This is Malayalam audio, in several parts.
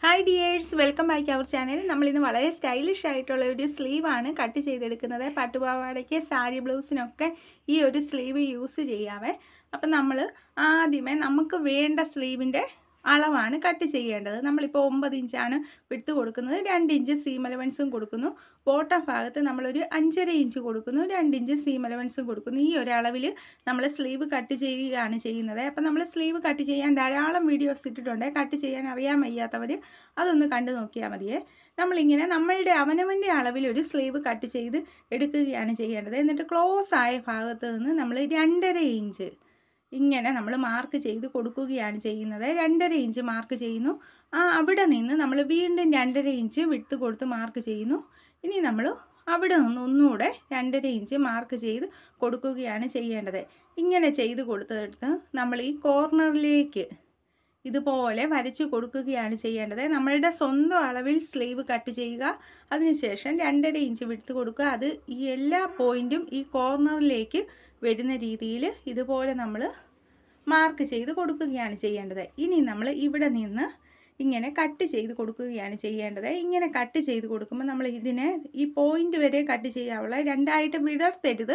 Hi dears, welcome back our channel. നമ്മളിന്ന് വളരെ സ്റ്റൈലിഷ് ആയിട്ടുള്ള ഒരു സ്ലീവാണ് കട്ട് ചെയ്തെടുക്കുന്നത്. പട്ടുപാവാടയ്ക്ക് സാരി ബ്ലൗസിനൊക്കെ ഈ ഒരു സ്ലീവ് യൂസ് ചെയ്യാവേ. അപ്പം നമ്മൾ ആദ്യമേ നമുക്ക് വേണ്ട സ്ലീവിൻ്റെ അളവാണ് കട്ട് ചെയ്യേണ്ടത്. നമ്മളിപ്പോൾ 9 ഇഞ്ചാണ് വിട്ട് കൊടുക്കുന്നത്, 2 ഇഞ്ച് സീം അലവൻസും കൊടുക്കുന്നു. ബോട്ടം ഭാഗത്ത് നമ്മളൊരു 5.5 ഇഞ്ച് കൊടുക്കുന്നു, 2 ഇഞ്ച് സീം അലവൻസും കൊടുക്കുന്നു. ഈ ഒരു അളവിൽ നമ്മൾ സ്ലീവ് കട്ട് ചെയ്യുകയാണ് ചെയ്യുന്നത്. അപ്പം നമ്മൾ സ്ലീവ് കട്ട് ചെയ്യാൻ ധാരാളം വീഡിയോസ് ഇട്ടിട്ടുണ്ട്. കട്ട് ചെയ്യാൻ അറിയാൻ വയ്യാത്തവർ അതൊന്ന് കണ്ടു നോക്കിയാൽ മതിയേ. നമ്മളിങ്ങനെ നമ്മളുടെ അവനവൻ്റെ അളവിൽ ഒരു സ്ലീവ് കട്ട് ചെയ്ത് എടുക്കുകയാണ് ചെയ്യേണ്ടത്. എന്നിട്ട് ക്ലോസ് ആയ ഭാഗത്ത് നിന്ന് നമ്മൾ 2.5 ഇഞ്ച് ഇങ്ങനെ നമ്മൾ മാർക്ക് ചെയ്ത് കൊടുക്കുകയാണ് ചെയ്യുന്നത്. 2.5 ഇഞ്ച് മാർക്ക് ചെയ്യുന്നു. അവിടെ നിന്ന് നമ്മൾ വീണ്ടും 2.5 ഇഞ്ച് വിട്ട് കൊടുത്ത് മാർക്ക് ചെയ്യുന്നു. ഇനി നമ്മൾ അവിടെ നിന്ന് ഒന്നുകൂടെ 2.5 ഇഞ്ച് മാർക്ക് ചെയ്ത് കൊടുക്കുകയാണ് ചെയ്യേണ്ടത്. ഇങ്ങനെ ചെയ്ത് കൊടുത്തെടുത്ത് നമ്മൾ ഈ കോർണറിലേക്ക് ഇതുപോലെ വരച്ച് കൊടുക്കുകയാണ് ചെയ്യേണ്ടത്. നമ്മളുടെ സ്വന്തം അളവിൽ സ്ലീവ് കട്ട് ചെയ്യുക. അതിനുശേഷം 2.5 ഇഞ്ച് വിട്ട് കൊടുക്കുക. അത് ഈ എല്ലാ പോയിൻറ്റും ഈ കോർണറിലേക്ക് വരുന്ന രീതിയിൽ ഇതുപോലെ നമ്മൾ മാർക്ക് ചെയ്ത് കൊടുക്കുകയാണ് ചെയ്യേണ്ടത്. ഇനി നമ്മൾ ഇവിടെ നിന്ന് ഇങ്ങനെ കട്ട് ചെയ്ത് കൊടുക്കുകയാണ് ചെയ്യേണ്ടത്. ഇങ്ങനെ കട്ട് ചെയ്ത് കൊടുക്കുമ്പോൾ നമ്മൾ ഇതിനെ ഈ പോയിൻ്റ് വരെ കട്ട് ചെയ്യാവുള്ള, രണ്ടായിട്ട് വിടർത്തരുത്.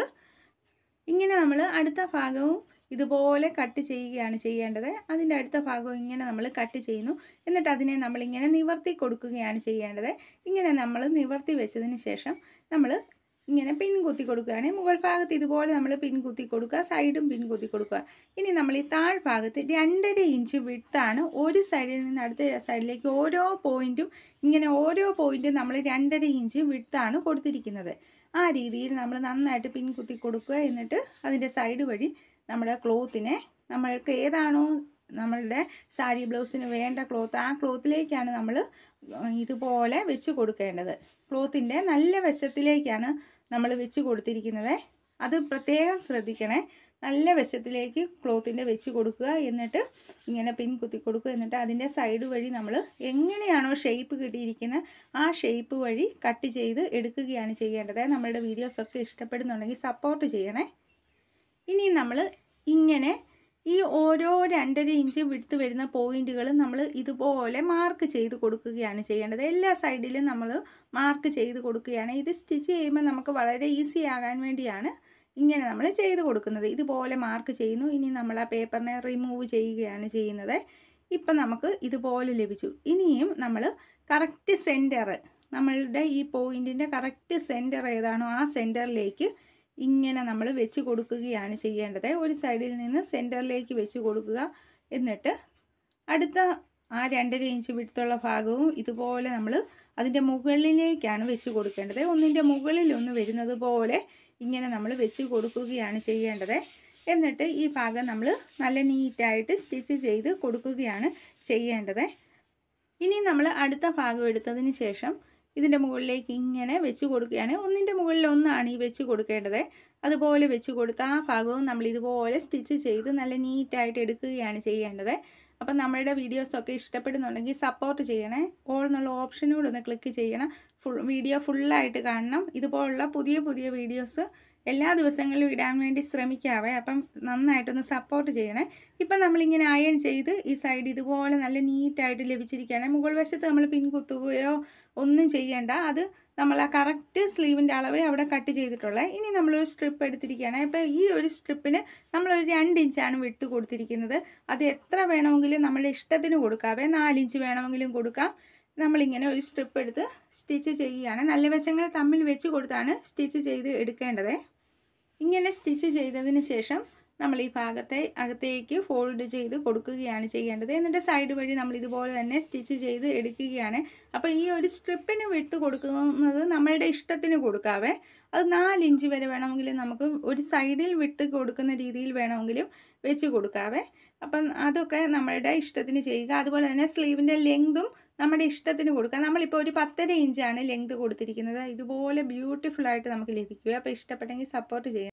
ഇങ്ങനെ നമ്മൾ അടുത്ത ഭാഗവും ഇതുപോലെ കട്ട് ചെയ്യുകയാണ് ചെയ്യേണ്ടത്. അതിൻ്റെ അടുത്ത ഭാഗവും ഇങ്ങനെ നമ്മൾ കട്ട് ചെയ്യുന്നു. എന്നിട്ട് അതിനെ നമ്മളിങ്ങനെ നിവർത്തി കൊടുക്കുകയാണ് ചെയ്യേണ്ടത്. ഇങ്ങനെ നമ്മൾ നിവർത്തി വെച്ചതിന് ശേഷം നമ്മൾ ഇങ്ങനെ പിൻ കുത്തി കൊടുക്കുകയാണ്. മുകൾ ഭാഗത്ത് ഇതുപോലെ നമ്മൾ പിൻ കുത്തി കൊടുക്കുക, സൈഡും പിൻ കുത്തി കൊടുക്കുക. ഇനി നമ്മൾ ഈ താഴ്ഭാഗത്ത് 2.5 ഇഞ്ച് വിട്ടാണ് ഒരു സൈഡിൽ നിന്ന് അടുത്ത സൈഡിലേക്ക് ഓരോ പോയിൻറ്റും ഇങ്ങനെ ഓരോ പോയിൻറ്റും നമ്മൾ 2.5 ഇഞ്ച് വിട്ടാണ് കൊടുത്തിരിക്കുന്നത്. ആ രീതിയിൽ നമ്മൾ നന്നായിട്ട് പിൻ കുത്തി കൊടുക്കുക. എന്നിട്ട് അതിൻ്റെ സൈഡ് വഴി നമ്മുടെ ക്ലോത്തിനെ നമ്മൾക്ക് ഏതാണോ നമ്മളുടെ സാരി ബ്ലൗസിന് വേണ്ട ക്ലോത്ത്, ആ ക്ലോത്തിലേക്കാണ് നമ്മൾ ഇതുപോലെ വെച്ച് കൊടുക്കേണ്ടത്. ക്ലോത്തിൻ്റെ നല്ല വശത്തിലേക്കാണ് നമ്മൾ വെച്ച് കൊടുത്തിരിക്കുന്നത്. അത് പ്രത്യേകം ശ്രദ്ധിക്കണേ. നല്ല വശത്തിലേക്ക് ക്ലോത്തിൻ്റെ വെച്ച് കൊടുക്കുക. എന്നിട്ട് ഇങ്ങനെ പിൻ കുത്തി കൊടുക്കുക. എന്നിട്ട് അതിൻ്റെ സൈഡ് വഴി നമ്മൾ എങ്ങനെയാണോ ഷേപ്പ് കിട്ടിയിരിക്കുന്നത് ആ ഷേപ്പ് വഴി കട്ട് ചെയ്ത് എടുക്കുകയാണ് ചെയ്യേണ്ടത്. നമ്മളുടെ വീഡിയോസൊക്കെ ഇഷ്ടപ്പെടുന്നുണ്ടെങ്കിൽ സപ്പോർട്ട് ചെയ്യണേ. ഇനി നമ്മൾ ഇങ്ങനെ ഈ ഓരോ 2.5 ഇഞ്ച് വിട്ട് വരുന്ന പോയിൻറ്റുകൾ നമ്മൾ ഇതുപോലെ മാർക്ക് ചെയ്ത് കൊടുക്കുകയാണ് ചെയ്യേണ്ടത്. എല്ലാ സൈഡിലും നമ്മൾ മാർക്ക് ചെയ്ത് കൊടുക്കുകയാണ്. ഇത് സ്റ്റിച്ച് ചെയ്യുമ്പോൾ നമുക്ക് വളരെ ഈസി ആകാൻ വേണ്ടിയാണ് ഇങ്ങനെ നമ്മൾ ചെയ്ത് കൊടുക്കുന്നത്. ഇതുപോലെ മാർക്ക് ചെയ്യുന്നു. ഇനി നമ്മൾ ആ പേപ്പറിനെ റിമൂവ് ചെയ്യുകയാണ് ചെയ്യുന്നത്. ഇപ്പം നമുക്ക് ഇതുപോലെ ലഭിച്ചു. ഇനിയും നമ്മൾ കറക്റ്റ് സെൻറ്റർ, നമ്മളുടെ ഈ പോയിൻറ്റിൻ്റെ കറക്റ്റ് സെൻറ്റർ ഏതാണോ ആ സെൻറ്ററിലേക്ക് ഇങ്ങനെ നമ്മൾ വെച്ച് കൊടുക്കുകയാണ് ചെയ്യേണ്ടത്. ഒരു സൈഡിൽ നിന്ന് സെൻറ്ററിലേക്ക് വെച്ച് കൊടുക്കുക. എന്നിട്ട് അടുത്ത ആ 2.5 ഇഞ്ച് വിട്ടുള്ള ഭാഗവും ഇതുപോലെ നമ്മൾ അതിൻ്റെ മുകളിലേക്കാണ് വെച്ച് കൊടുക്കേണ്ടത്. ഒന്നിൻ്റെ മുകളിൽ ഒന്ന് വരുന്നത് പോലെ ഇങ്ങനെ നമ്മൾ വെച്ച് കൊടുക്കുകയാണ് ചെയ്യേണ്ടത്. എന്നിട്ട് ഈ ഭാഗം നമ്മൾ നല്ല നീറ്റായിട്ട് സ്റ്റിച്ച് ചെയ്ത് കൊടുക്കുകയാണ് ചെയ്യേണ്ടത്. ഇനി നമ്മൾ അടുത്ത ഭാഗം എടുത്തതിന് ശേഷം ഇതിൻ്റെ മുകളിലേക്ക് ഇങ്ങനെ വെച്ച് കൊടുക്കുകയാണ്. ഒന്നിൻ്റെ മുകളിൽ ഒന്നാണ് ഈ വെച്ച് കൊടുക്കേണ്ടത്. അതുപോലെ വെച്ച് കൊടുത്ത ആ ഭാഗവും നമ്മൾ ഇതുപോലെ സ്റ്റിച്ച് ചെയ്ത് നല്ല നീറ്റായിട്ട് എടുക്കുകയാണ് ചെയ്യേണ്ടത്. അപ്പം നമ്മളുടെ വീഡിയോസൊക്കെ ഇഷ്ടപ്പെടുന്നുണ്ടെങ്കിൽ സപ്പോർട്ട് ചെയ്യണേ. ഓൾ എന്നുള്ള ഓപ്ഷനോട് ഒന്ന് ക്ലിക്ക് ചെയ്യണം. വീഡിയോ ഫുള്ളായിട്ട് കാണണം. ഇതുപോലുള്ള പുതിയ പുതിയ വീഡിയോസ് എല്ലാ ദിവസങ്ങളിലും ഇടാൻ വേണ്ടി ശ്രമിക്കാവേ. അപ്പം നന്നായിട്ടൊന്ന് സപ്പോർട്ട് ചെയ്യണേ. ഇപ്പം നമ്മളിങ്ങനെ അയൺ ചെയ്ത് ഈ സൈഡ് ഇതുപോലെ നല്ല നീറ്റായിട്ട് ലഭിച്ചിരിക്കുകയാണ്. മുകൾ വശത്ത് നമ്മൾ പിൻ കുത്തുകയോ ഒന്നും ചെയ്യേണ്ട. അത് നമ്മൾ ആ കറക്റ്റ് സ്ലീവിൻ്റെ അളവേ അവിടെ കട്ട് ചെയ്തിട്ടുള്ളത്. ഇനി നമ്മളൊരു സ്ട്രിപ്പ് എടുത്തിരിക്കുകയാണ്. അപ്പോൾ ഈ ഒരു സ്ട്രിപ്പിന് നമ്മളൊരു 2 ഇഞ്ചാണ് വിട്ട് കൊടുത്തിരിക്കുന്നത്. അത് എത്ര വേണമെങ്കിലും നമ്മളുടെ ഇഷ്ടത്തിന് കൊടുക്കാവേ. 4 ഇഞ്ച് വേണമെങ്കിലും കൊടുക്കാം. നമ്മളിങ്ങനെ ഒരു സ്ട്രിപ്പ് എടുത്ത് സ്റ്റിച്ച് ചെയ്യുകയാണ്. നല്ല വശങ്ങൾ തമ്മിൽ വെച്ച് കൊടുത്താണ് സ്റ്റിച്ച് ചെയ്ത് എടുക്കേണ്ടത്. ഇങ്ങനെ സ്റ്റിച്ച് ചെയ്തതിന് ശേഷം നമ്മൾ ഈ ഭാഗത്തെ അകത്തേക്ക് ഫോൾഡ് ചെയ്ത് കൊടുക്കുകയാണ് ചെയ്യേണ്ടത്. എന്നിട്ട് സൈഡ് വഴി നമ്മൾ ഇതുപോലെ തന്നെ സ്റ്റിച്ച് ചെയ്ത് എടുക്കുകയാണ്. അപ്പോൾ ഈ ഒരു സ്ട്രിപ്പിന് വിട്ട് കൊടുക്കുന്നത് നമ്മളുടെ ഇഷ്ടത്തിന് കൊടുക്കാവേ. അത് 4 ഇഞ്ച് വരെ വേണമെങ്കിലും നമുക്ക് ഒരു സൈഡിൽ വിട്ട് കൊടുക്കുന്ന രീതിയിൽ വേണമെങ്കിലും വെച്ച് കൊടുക്കാവേ. അപ്പം അതൊക്കെ നമ്മളുടെ ഇഷ്ടത്തിന് ചെയ്യുക. അതുപോലെ തന്നെ സ്ലീവിൻ്റെ ലെങ്തും നമ്മുടെ ഇഷ്ടത്തിന് കൊടുക്കുക. നമ്മളിപ്പോൾ ഒരു 10.5 ഇഞ്ചാണ് ലെങ്ത് കൊടുത്തിരിക്കുന്നത്. ഇതുപോലെ ബ്യൂട്ടിഫുള്ളായിട്ട് നമുക്ക് ലഭിക്കുക. അപ്പോൾ ഇഷ്ടപ്പെട്ടെങ്കിൽ സപ്പോർട്ട് ചെയ്യുക.